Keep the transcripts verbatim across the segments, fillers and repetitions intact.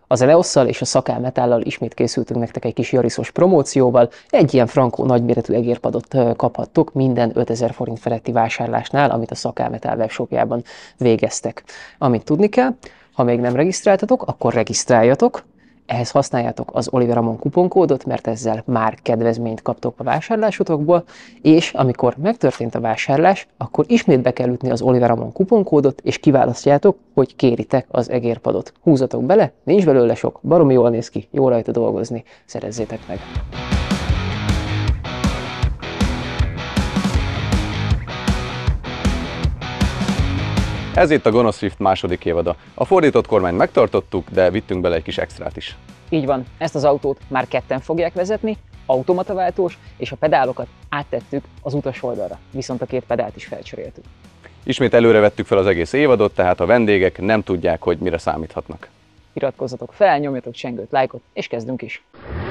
Az Eleosszal és a Szakál Metállal ismét készültünk nektek egy kis jariszos promócióval. Egy ilyen frankó nagyméretű egérpadot kaphattok minden ötezer forint feletti vásárlásnál, amit a Szakál Metál webshopjában végeztek. Amit tudni kell, ha még nem regisztráltatok, akkor regisztráljatok. Ehhez használjátok az Oliver Ramon kuponkódot, mert ezzel már kedvezményt kaptok a vásárlásotokból, és amikor megtörtént a vásárlás, akkor ismét be kell ütni az Oliver Ramon kuponkódot, és kiválasztjátok, hogy kéritek az egérpadot. Húzatok bele, nincs belőle sok, baromi jól néz ki, jó rajta dolgozni, szerezzétek meg! Ez itt a Gonosz Swift második évada. A fordított kormányt megtartottuk, de vittünk bele egy kis extrát is. Így van, ezt az autót már ketten fogják vezetni, automataváltós, és a pedálokat áttettük az utas oldalra, viszont a két pedált is felcseréltük. Ismét előre vettük fel az egész évadot, tehát a vendégek nem tudják, hogy mire számíthatnak. Iratkozzatok fel, nyomjatok csengőt, lájkot, és kezdünk is!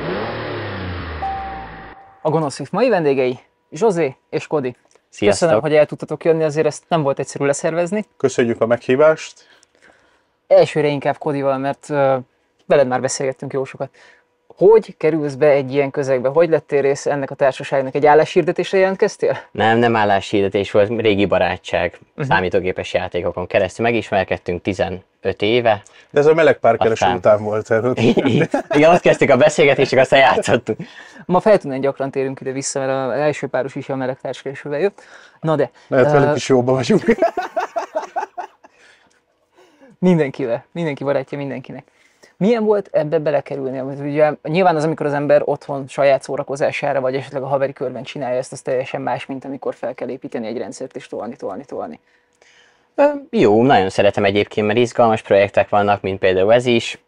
A Gonosz Swift mai vendégei Zsozé és Kodi. Sziasztok. Köszönöm, hogy el tudtatok jönni, azért ezt nem volt egyszerű leszervezni. Köszönjük a meghívást. Elsőre inkább Kodival, mert uh, veled már beszélgettünk jó sokat. Hogy kerülsz be egy ilyen közegbe? Hogy lettél része ennek a társaságnak? Egy álláshirdetésre jelentkeztél? Nem, nem álláshirdetés volt, régi barátság, uh-huh. számítógépes játékokon keresztül megismerkedtünk tizenöt éve. De ez a meleg párkereső Aztán... után volt. Igen, ott kezdtük a beszélgetést, csak aztán játszottunk. Ma feltűnően gyakran térünk ide-vissza, mert az első páros is a meleg társkeresővel jött. Na de... Lehet uh, velük is jóban vagyunk. Mindenkivel, mindenki barátja mindenkinek. Milyen volt ebbe belekerülni? Ugye, nyilván az, amikor az ember otthon saját szórakozására, vagy esetleg a haveri körben csinálja ezt, az teljesen más, mint amikor fel kell építeni egy rendszert és tolni, tolni, tolni. Jó, nagyon szeretem egyébként, mert izgalmas projektek vannak, mint például ez is.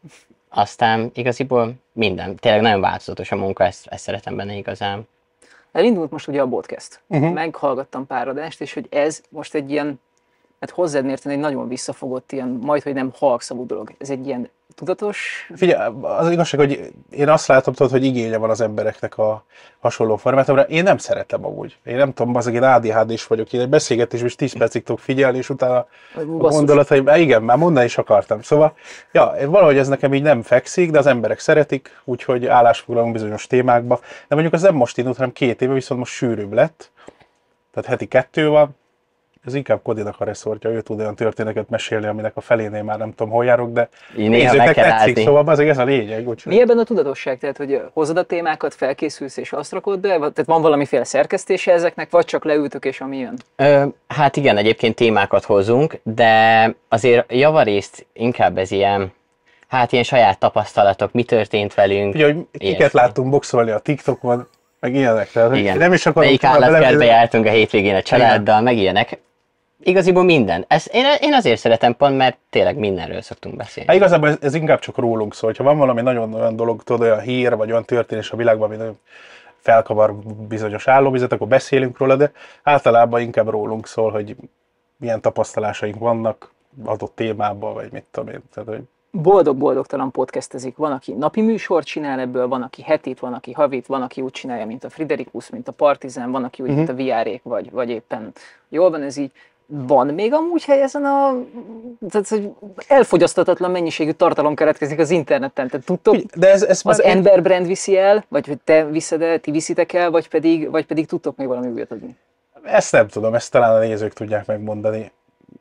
Aztán igaziból minden. Tényleg nagyon változatos a munka, ezt, ezt szeretem benne igazán. Elindult most ugye a podcast. Uh-huh. Meghallgattam pár adást, és hogy ez most egy ilyen, hát hozzád mérten egy nagyon visszafogott, ilyen majdhogy nem halkszavú dolog. Ez egy ilyen tudatos... Figyelj, az igazság, hogy én azt látom, tudod, hogy igénye van az embereknek a hasonló formátumra. Én nem szeretem amúgy. Én nem tudom, az én á dé há dés vagyok. Én egy beszélgetésben is tíz percig tudok figyelni, és utána a gondolataim, igen, már mondani is akartam. Szóval, ja, valahogy ez nekem így nem fekszik, de az emberek szeretik, úgyhogy állásfoglalunk bizonyos témákba. De mondjuk az nem most indult, hanem két éve, viszont most sűrűbb lett. Tehát heti kettő van. Ez inkább Kodinak a reszortja, ő tud olyan történeteket mesélni, aminek a felénél már nem tudom, hol járok, de nézőknek tetszik, szóval azért ez a lényeg. Úgyhogy... Mi ebben a tudatosság? Tehát, hogy hozod a témákat, felkészülsz és azt rakod be? Tehát van valamiféle szerkesztése ezeknek, vagy csak leültök és ami jön? Ö, hát igen, egyébként témákat hozunk, de azért javarészt inkább ez ilyen, hát ilyen saját tapasztalatok, mi történt velünk. Ugye, hogy kiket ilyesmi. láttunk boxolni a TikTokon, meg ilyenek. Tehát, Igen. Nem is akarok Melyik állatkertbe jártunk a hétvégén a családdal, igen. Meg ilyenek. Igaziból minden. Ez, én, én azért szeretem pont, mert tényleg mindenről szoktunk beszélni. Hát igazából ez, ez inkább csak rólunk szól. Ha van valami nagyon olyan dolog, tudod, olyan hír, vagy olyan történés a világban, ami nagyon felkavar bizonyos állóvizet, akkor beszélünk róla, de általában inkább rólunk szól, hogy milyen tapasztalásaink vannak adott témában, vagy mit tudom én. Tehát, hogy... Boldog-boldogtalan podcastezik. Van, aki napi műsort csinál ebből, van, aki hetit, van, aki havit, van, aki úgy csinálja, mint a Friderikus, mint a Partizán, van, aki úgy, uh-huh. mint a vé er-ék, vagy, vagy éppen jól van ez így. Van még amúgy hely ezen a... Tehát, hogy elfogyasztatatlan mennyiségű tartalom keletkezik az interneten. Tehát tudtok, de ez, ez az már... ember brand viszi el, vagy hogy te viszed el, ti viszitek el, vagy pedig, vagy pedig tudtok még valami újat adni? Ezt nem tudom, ezt talán a nézők tudják megmondani.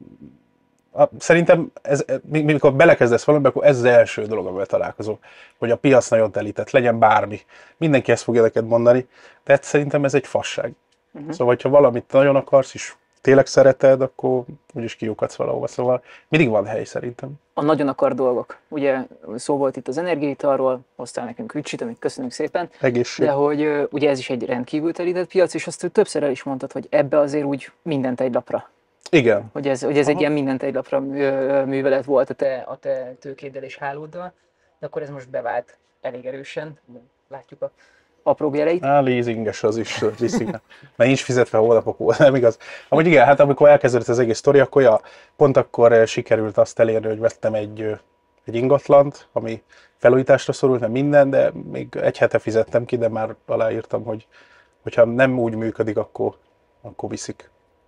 Szerintem, ez, mikor belekezdesz valamibe, akkor ez az első dolog, amivel találkozol. Hogy a piac nagyon telített, legyen bármi. Mindenki ezt fogja neked mondani, de szerintem ez egy fasság. Uh-huh. Szóval, ha valamit nagyon akarsz, és tényleg szereted, akkor úgyis kiukadsz valahova. Szóval mindig van hely szerintem. A nagyon akar dolgok. Ugye szó volt itt az energiaitalról, hoztál nekünk Ricsit, amit köszönjük szépen. Egészség. De hogy ugye ez is egy rendkívül telített piac, és azt többször el is mondtad, hogy ebbe azért úgy mindent egy lapra. Igen. Hogy ez, hogy ez egy ilyen mindent egy lapra művelet volt a te, a te tőkéddel és hálóddal, de akkor ez most bevált elég erősen. Látjuk a apró jeleit. Á, leasinges az is, leasing. Mert nincs fizetve a hónapok óta, nem igaz. Amúgy igen, hát amikor elkezdődött az egész sztori, akkor ja, pont akkor sikerült azt elérni, hogy vettem egy, egy ingatlant, ami felújításra szorult, nem minden, de még egy hete fizettem ki, de már aláírtam, hogy hogyha nem úgy működik, akkor, akkor viszik.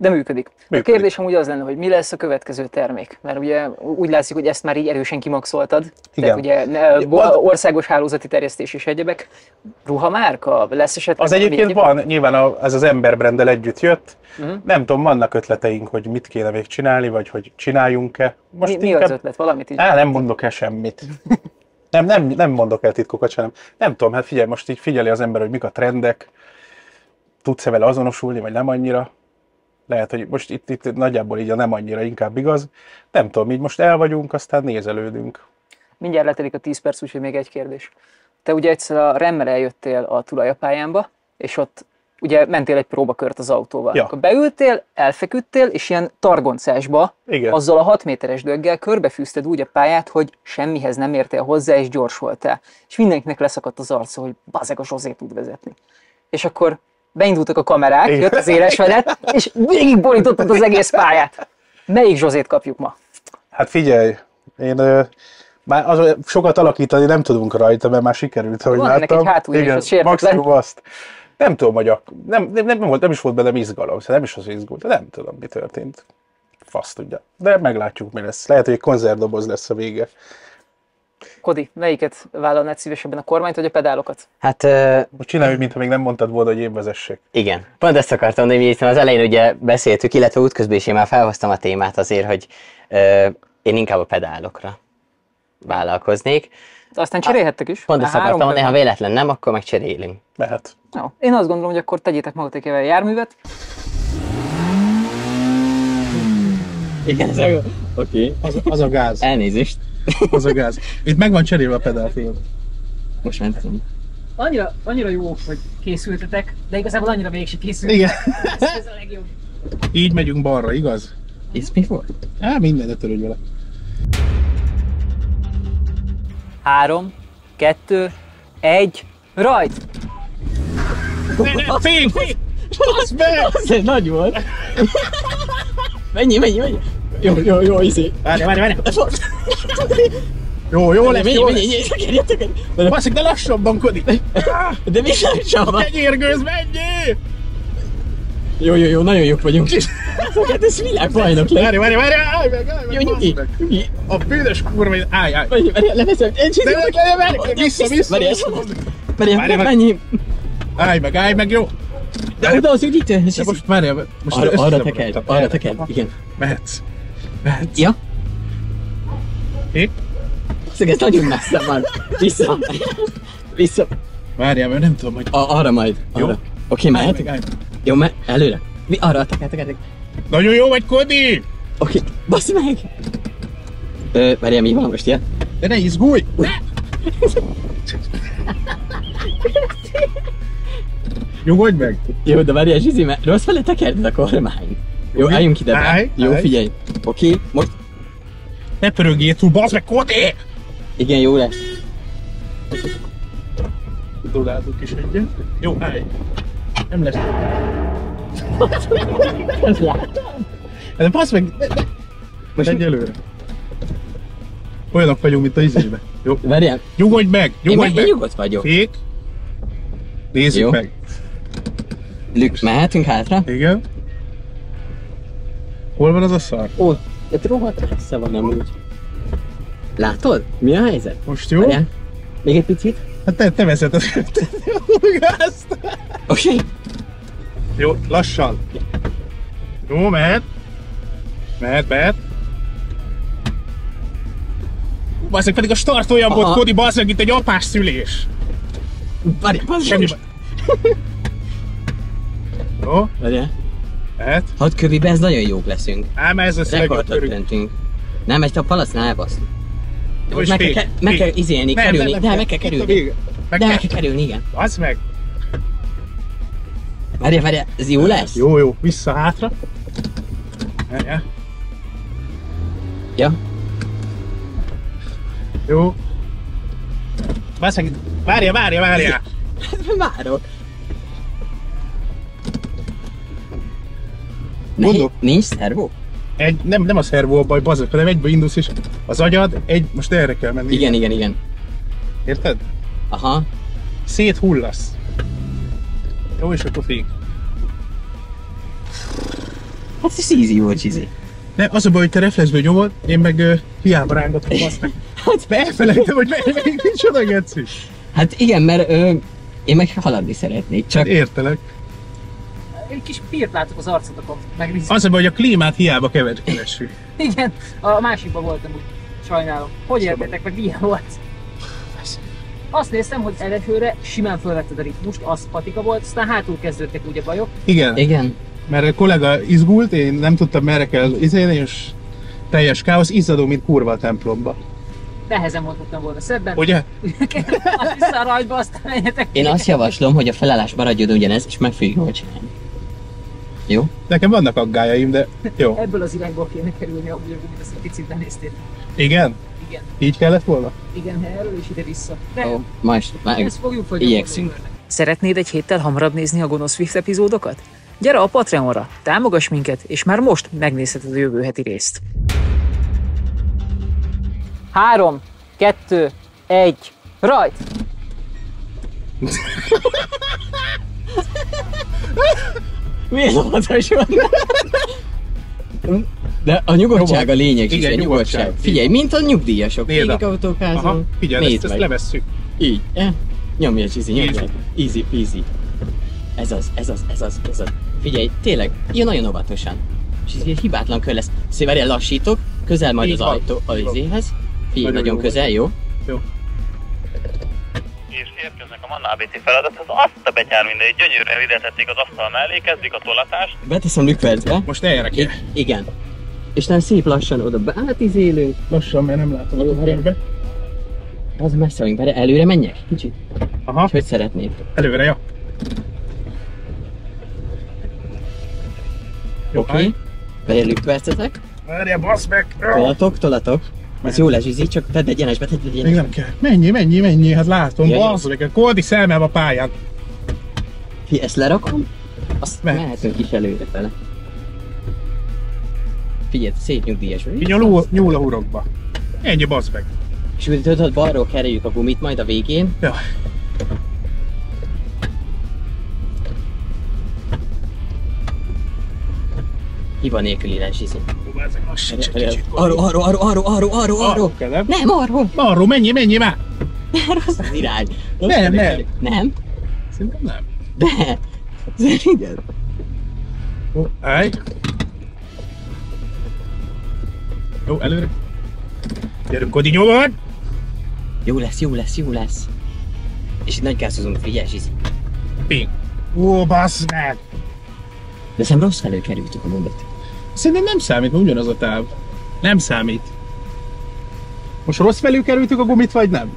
de működik. Működik. A kérdésem ugye az lenne, hogy mi lesz a következő termék? Mert ugye úgy látszik, hogy ezt már így erősen kimaxoltad. Igen. Tehát ugye ne- bo- országos hálózati terjesztés és egyebek. Ruhamárka? Lesz esetleg? Az egyébként még- van, nyilván a, ez az emberbrenddel együtt jött. Mhm. Nem tudom, vannak ötleteink, hogy mit kéne még csinálni, vagy hogy csináljunk-e. Mi, mi az ötlet? Valamit így? Á, nem mondok el semmit. Nem, nem, nem mondok el titkokat sem. Nem tudom, hát figyelj, most így figyeli az ember, hogy mik a trendek. Tudsz-e vele azonosulni, vagy nem annyira. Lehet, hogy most itt, itt nagyjából így a nem annyira inkább igaz. Nem tudom, így most el vagyunk, aztán nézelődünk. Mindjárt letelik a tíz perc, úgyhogy még egy kérdés. Te ugye egyszer a remmel eljöttél a tulajapályámba, és ott ugye mentél egy próbakört az autóval. Ja. Akkor beültél, elfeküdtél, és ilyen targoncásba, Igen. azzal a hat méteres döggel körbefűzted úgy a pályát, hogy semmihez nem értél hozzá, és gyors voltál. És mindenkinek leszakadt az arca, hogy bazeg a Zsozé tud vezetni. És akkor beindultak a kamerák, Igen. jött az éles vedet, és végigborítottad az egész pályát. Melyik Zsozét kapjuk ma? Hát figyelj, én ö, már az, sokat alakítani nem tudunk rajta, mert már sikerült, ahogy Van ennek láttam. egy hátulja is, Igen, az sértetlen. maximum azt. Nem tudom, hogy ak- nem, nem, nem, volt, nem is volt bennem izgalom, szóval nem is az izgult, nem tudom, mi történt. Fasz tudja. De meglátjuk, mi lesz. Lehet, hogy egy konzervdoboz lesz a vége. Kodi, melyiket vállalnád szívesebben, a kormányt vagy a pedálokat? Hát ö, Most csinálj, mintha még nem mondtad volna, hogy én vezessek. igen, pont ezt akartam mondani, hogy az elején ugye beszéltük, illetve útközben is én már felhoztam a témát azért, hogy ö, én inkább a pedálokra vállalkoznék. De aztán cserélhettek is. Pont Már ezt három akartam mondani, ha kör véletlen nem, akkor meg cserélünk. Mehet. van. Jó. Én azt gondolom, hogy akkor tegyétek magatok egy járművet. Igen, ez oké. Okay. Az, az a gáz. Elnézést. Az a gáz. Itt meg van cserélve a pedálfél. Most mentem. Annyira, annyira jó, hogy készültetek, de igazából annyira mégse készültetek. Igen. Ez a legjobb. Így megyünk balra, igaz? Ez mi volt? Á, minden, ne törődj vele. Három, kettő, egy, rajt! Fény, fény! Basz meg! Ez egy nagy volt. Mennyi, mennyi, mennyi? Jó, jó, jó, izé. Várj, várj, várj! Jó, jó lesz, Mennyi, jó mennyi, lesz! mennyi, jöttek, jöttek. Basszik, de lassabban, Kodi! De mi sem A van? kenyérgőz, menjél! Jó, jó, jó, nagyon jók vagyunk. Hát ez világbajnok lesz. Várj, várj, várj, állj meg, állj meg! Jó, nyugi, basz meg. nyugi. A bűnös kurva, állj, állj! Várj, várj, leveszem. De várj, várj, várj, vissza, vissza! Várj, vissza. várj, Várj, várj. mennyi? Állj meg, állj meg, jó! De oda az üdítő. De most várjál, most Arra, arra össze- tekerd, arra tekerd, igen. Mehetsz. Mehetsz. Ja? Hé? Szóval ez nagyon messze van. Vissza. Vissza. Várjál, mert nem tudom, hogy... A, arra majd. Jó. Arra. Oké, Állj mehetünk? meg, állj meg. Jó, me előre. Mi? Arra, tekerd, tekerd. Nagyon jó vagy, Kodi! Oké, bassz meg! Ö, várjál, mi van most ilyen? De ne izgulj! Nyugodj meg! Jó, de várjál, Zsizi, mert rossz fele tekerded a kormányt. Jó, Mi? álljunk ide be. Állj, Jó, állj. figyelj. Oké, most... Ne pörögjél túl, bazd meg, Kodi! Igen, jó lesz. Duláltuk is egyet. Jó, állj! Nem lesz. De bazd meg! Ne, ne. Most Menj előre. Olyanok vagyunk, mint a izébe. Jó. várjál, Nyugodj meg! én, Nyugodj meg, meg! én nyugodt vagyok. Fék. Nézzük Jó. meg. Lük, mehetünk hátra? Igen. Hol van az a szar? Ó, de rohadt messze van amúgy. Látod? Mi a helyzet? Most jó? Várjál. Még egy picit. Hát te, te veszed az gázt. Oké. Jó, lassan. Jó, mehet. Mehet, mehet. Bazzeg, pedig a start olyan Aha. volt, Kodi, bazzeg, itt egy apás szülés. Várjál, bazd Semmi meg. baj. Jó, Várjál. mehet. Hat kövibe ez nagyon jók leszünk. Ám ez lesz a legjobb Rekordot körünk. döntünk. Nem, egy a palasznál elbasz. Jó, Most és meg, kell, fék, ke- meg fék. kell izélni, Nem, kerülni, nem, de nem, meg kell itt a kerülni. vége. Meg De meg kell. kell kerülni, igen. Bazd meg. Várjál, várjál, ez jó lesz? Jó, jó, vissza, hátra. Várjál. Ja. Jó. Bazzeg, várjál, várjál, várjál. Várok. Mondok. Ne, nincs szervó? Egy, nem, nem a szervó a baj, bazzeg, hanem egybe indulsz és az agyad, egy, most erre kell menni. Igen, igen, igen. Érted? Aha. Széthullasz. Jó, és akkor fék. Hát ez easy volt, Csizi. Nem, az a baj, hogy te reflexből nyomod, én meg uh, hiába rángatom azt meg. Hát elfelejtem, hogy melyik micsoda geci. Hát igen, mert ö, én meg haladni szeretnék, csak... Értelek. Egy kis pírt látok az arcotokon, megnézzük. Az a baj, hogy a klímát hiába kever keresünk. Igen, a másikban voltam úgy, sajnálom. Hogy értetek meg, milyen volt? Azt néztem, hogy elsőre simán fölvetted a ritmust, az patika volt, aztán hátul kezdődtek úgy a bajok. Igen. Igen. Mert a kollega izgult, én nem tudtam merre kell izélni, és teljes káosz, izzadó, mint kurva a templomba. Nehezen mondhattam volna szebben. Ugye? Azt vissza a rajtba, aztán menjetek. Én azt javaslom, hogy a felállás maradjon ugyanez, és meg fogjuk jól csinálni. Jó? Nekem vannak aggájaim, de jó. Ebből az irányból kéne kerülni, ahogy a gumit, azt egy picit benéztél. Igen? Igen. Így kellett volna? Igen, erről is ide-vissza. De Ó, most már ezt fogjuk vagy igyekszünk. Szeretnéd egy héttel hamarabb nézni a Gonosz Swift epizódokat? Gyere a Patreonra, támogass minket, és már most megnézheted a jövő heti részt. Három, kettő, egy, rajt! Miért óvatos van? De a nyugodtság a lényeg, Igen, a nyugodtság. nyugodtság. Figyelj, mint a nyugdíjasok. Nézd Végig a- autókázol. Aha, figyelj, ezt, Nézd ezt meg. levesszük. Így, eh? Nyomja, Csizi, nyomja. Easy. Easy peasy. Ez az, ez az, ez az, ez az. Figyelj, tényleg, ilyen nagyon óvatosan. És ez egy hibátlan kör lesz. Széverjen lassítok, közel majd Így az van. ajtó az Így van. izéhez. Figyelj, Nagyon nagyon jó. közel, jó? Jó. És érkeznek a Manna á bé cé feladathoz, azt a betyár mindegy, gyönyörűen ide tették az asztal mellé, kezdik a tolatást. Beteszem lükvercbe. Most erre kell. I- igen. És nem szép lassan oda átizélünk. Lassan, mert nem látom a körbe. Az messze vagyunk, várj, előre menjek? Kicsit. Aha, Hogy szeretnéd? előre, jó. Jó, Oké. Okay. Várj, lükvercetek. Várjál, bassz meg! Tolatok, tolatok. Ez jó lesz, Zsizsi, csak tedd egyenesbe, tedd Még egyenesbe. nem kell. Mennyi, mennyi, mennyi, hát látom, Ja, jó. bassz meg, a Koldi szelmem a pályán. Figyelj, ezt lerakom, azt Mehet. mehetünk is előre vele. Figyelj, szép nyugdíjas vagy. Így nyúl, nyúl a hurokba. Ennyi, bassz meg. És úgy tudod, balról kereljük a gumit majd a végén. Ja. Hiba nélküli lesz, Zsizsi. Ezek lassíts egy kicsit. Arról, arról, arról, arról, arról, arról, arról. Arról kell, nem? Nem, arról. Arról, mennyi, mennyi már? Rossz az irány. Rossz Nem, az nem. irány. Nem? Szerintem nem. De. Igen. Jó, állj. Jó, előre. Gyerünk, Kodi, nyomod! Jó lesz, jó lesz, jó lesz. És itt nagy gászozunk, figyelj, Zsizsi. Ping. Ó, bassz meg! De szem rossz felől kerültük a mondat. Szerintem nem számít, mert ugyanaz a táv. Nem számít. Most rossz felül kerültük a gumit, vagy nem?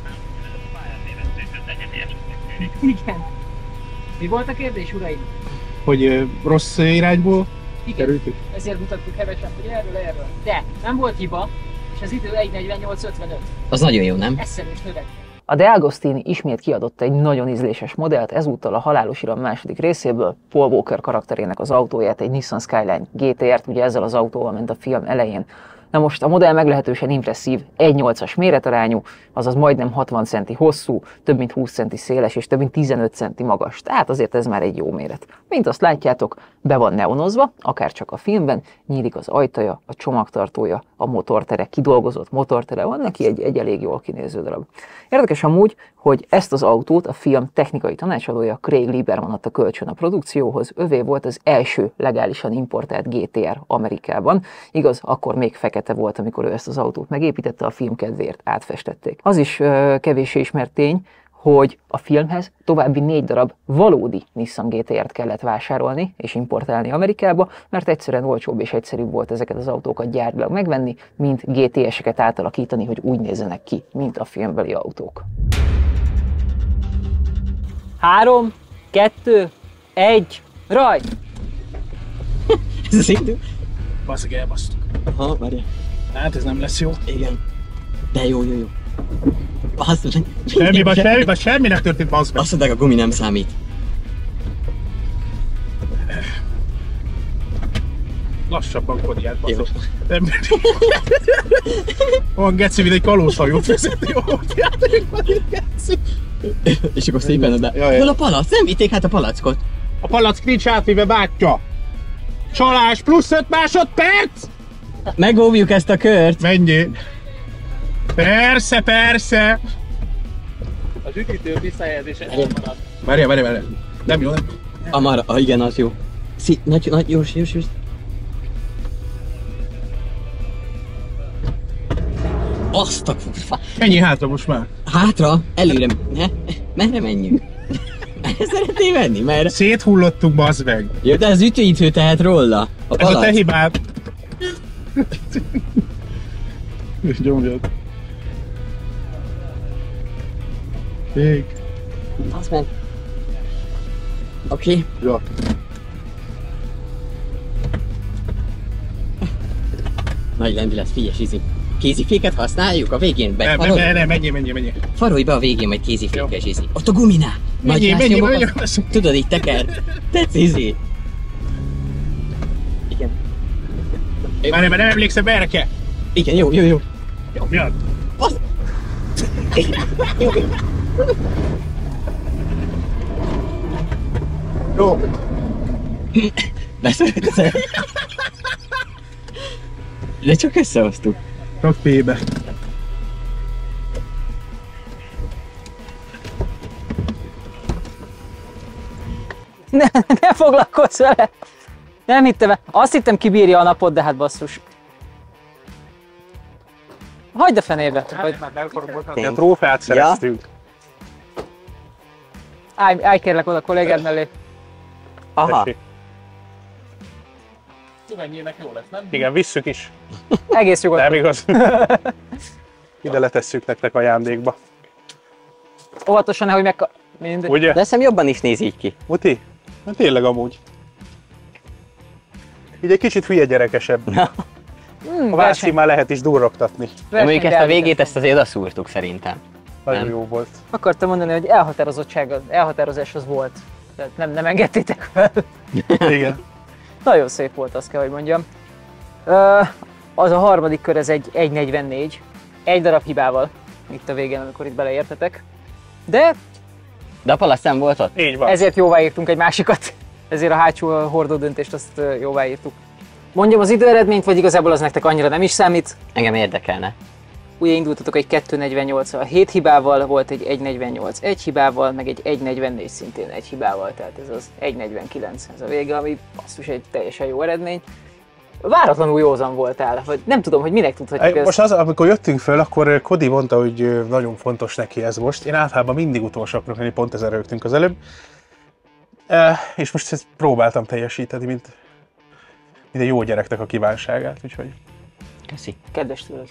Igen. Mi volt a kérdés, uraim? Hogy ö, rossz irányból Igen. kerültük? Ezért mutattuk hevesen, hogy erről, erről. De nem volt hiba, és az idő egy negyvennyolc ötvenöt. Az nagyon jó, nem? Eszelős növek. A De Agostini ismét kiadott egy nagyon ízléses modellt, ezúttal a Halálos Iram második részéből, Paul Walker karakterének az autóját, egy Nissan Skyline gé té er-t, ugye ezzel az autóval ment a film elején. Na most a modell meglehetősen impresszív, egy nyolcas méretarányú, azaz majdnem hatvan centi hosszú, több mint húsz centi széles és több mint tizenöt centi magas, tehát azért ez már egy jó méret. Mint azt látjátok, be van neonozva, akár csak a filmben, nyílik az ajtaja, a csomagtartója, a motortere, kidolgozott motortere, van neki egy, egy elég jól kinéző darab. Érdekes amúgy, hogy ezt az autót a film technikai tanácsadója Craig Lieberman adta kölcsön a produkcióhoz, övé volt az első legálisan importált gé té er Amerikában, igaz, akkor még fekete volt, amikor ő ezt az autót megépítette, a film kedvéért átfestették. Az is uh, kevéssé ismert tény, hogy a filmhez további négy darab valódi Nissan gé té er-t kellett vásárolni és importálni Amerikába, mert egyszerűen olcsóbb és egyszerűbb volt ezeket az autókat gyárilag megvenni, mint gé té es-eket átalakítani, hogy úgy nézzenek ki, mint a filmbeli autók. Három, kettő, egy, rajt! Ez az idő. Basszeg, elbasztuk. Ha, várjál. Hát ez nem lesz jó. Igen. De jó, jó, jó. Basszus, Semmi, baj, semmi, baj, semmi nem történt, bassz meg. azt mondták, a gumi nem számít. Lassabban, Kodi, hát Jó. basszos. Nem. Olyan geci, mint egy kalózhajót vezető autójáték, geci. És akkor szépen oda. Ja, ja. Hol a palac? Nem vitték hát a palackot. A palack nincs átvéve, bátyja! Csalás plusz öt másodperc! Megóvjuk ezt a kört! Menjél! Persze, persze! Az üdítő visszajelzése elmarad. Várjál, várjál, várjál. Nem jó, nem? Amara, ah, igen, az jó. Szí, nagy, nagy, jós, jós, jós. Azt a fa... Ennyi hátra most már. Hátra, előre, ne, merre menjünk? Merre szeretnél menni? Merre? Széthullottunk, bazd meg. Jó, de az ütőítő tehet róla. A Ez a te palac. hibád. Gyomjad. Ég. Az meg. Oké. Okay. Jó. Nagy lendület, figyelj, Zsizi. Kéziféket használjuk a végén be. Nem, nem, nem, nem, menjél, menjél, menjél. Farolj be a végén, majd kézifékkel, Zsizi. Ott a guminál. Menjél, menjél, menjél. Tudod, így teker. Tetsz, Zsizi. Igen. Várjál, mert nem emlékszem, erre kell. Igen, jó, jó, jó. Nyomjad. Az... Jó. Jó. Beszélsz? De csak összehoztuk. Rak P-be. Ne, ne foglalkozz vele! Nem hittem, azt hittem kibírja a napot, de hát basszus. Hagyd a fenébe! Hogy... A trófeát szereztünk. Állj, állj kérlek oda a kollégád mellé. Aha. Tessék. Igen, visszük is. Egész nyugodtan. Nem igaz. Ide letesszük nektek ajándékba. Óvatosan, nehogy meg... Mindegy. Ugye? De szem jobban is néz így ki. Muti? Na tényleg amúgy. Így egy kicsit hülye gyerekesebb. Hmm, A Váci már lehet is durrogtatni. De mondjuk ezt a végét, ezt azért odaszúrtuk szerintem. Nagyon Nem. jó volt. Akartam mondani, hogy elhatározottság, elhatározás az volt. Tehát nem, nem engedtétek fel. Igen. Nagyon szép volt, azt kell, hogy mondjam. Ö, az a harmadik kör, ez egy egy negyvennégy. Egy darab hibával. Itt a végén, amikor itt beleértetek. De De a palasz nem volt ott? Így van. ezért jóváírtunk egy másikat. Ezért a hátsó hordó döntést azt jóváírtuk. Mondjam az időeredményt, vagy igazából az nektek annyira nem is számít? Engem érdekelne. Ugye indultatok egy kettő negyvennyolc-al hét hibával, volt egy egy negyvennyolc egy hibával, meg egy egy negyvennégy szintén egy hibával, tehát ez az egy negyvenkilenc ez a vége, ami basszus egy teljesen jó eredmény. Váratlanul józan voltál, vagy nem tudom, hogy minek tudhatjuk ezt. Most az, amikor jöttünk föl, akkor Kodi mondta, hogy nagyon fontos neki ez most. Én általában mindig utolsóknak lenni, pont ezzel rögtünk az előbb. E, és most ezt próbáltam teljesíteni, mint, mint egy jó gyereknek a kívánságát, úgyhogy... Köszi. Kedves tőled.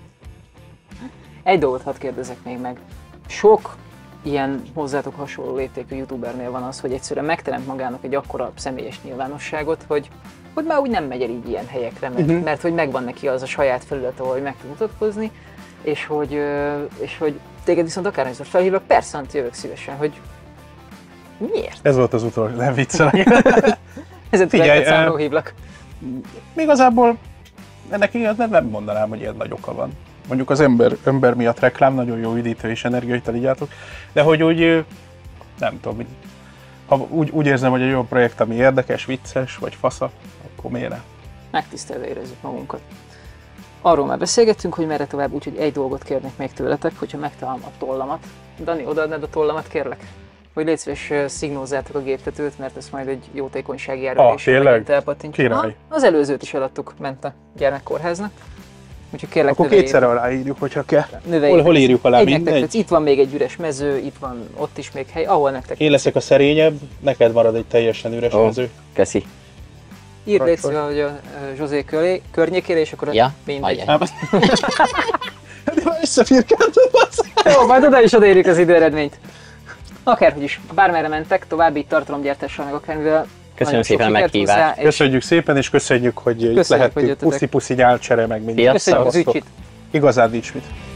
Egy dolgot hadd kérdezek még meg. Sok ilyen hozzátok hasonló léptékű youtubernél van az, hogy egyszerűen megteremt magának egy akkora személyes nyilvánosságot, hogy, hogy már úgy nem megy el így ilyen helyekre, mert, uh-huh. mert hogy megvan neki az a saját felület, ahol meg tud mutatkozni, és hogy, és hogy téged viszont akárhányszor felhívlak, persze, jövök szívesen, hogy miért? Ez volt az utolsó, nem viccelek. Ezért Figyelj, számról hívlak. Igazából ennek igaz, nem, nem mondanám, hogy ilyen nagy oka van. Mondjuk az ember, ember miatt reklám, nagyon jó üdítő és energiaital gyártok, de hogy úgy, nem tudom, ha úgy, úgy érzem, hogy egy olyan projekt, ami érdekes, vicces, vagy fasza, akkor miért ne? Megtisztelve érezzük magunkat. Arról már beszélgettünk, hogy merre tovább, úgyhogy egy dolgot kérnek még tőletek, hogyha megtalálom a tollamat. Dani, odaadnád a tollamat, kérlek? Hogy légy szíves, szignózzátok a géptetőt, mert ezt majd egy jótékonysági jelölésre megint elpattintjuk. Király. Az előzőt is eladtuk, ment a gyermekkorháznak. Úgyhogy kérlek, akkor kétszer aláírjuk, hogyha kell. Hol, hol írjuk alá, mindegy? Itt van még egy üres mező, itt van ott is még hely, ahol nektek. Én leszek a szerényebb, neked marad egy teljesen üres oh, mező. Köszi. Írd légy szíves, hogy a Zsuzé környékére, és akkor ja, mindegy. Összefirkáltad az. Jó, majd oda is odaérjük az időeredményt. Akárhogy is, bármerre mentek, további tartalomgyártással meg akármivel. Köszönöm szépen a meghívást. Köszönjük szépen, és köszönjük, hogy itt lehettünk. Puszi-puszi nyálcsere, meg minden. Köszönjük az ügycsit. Igazán nincs mit.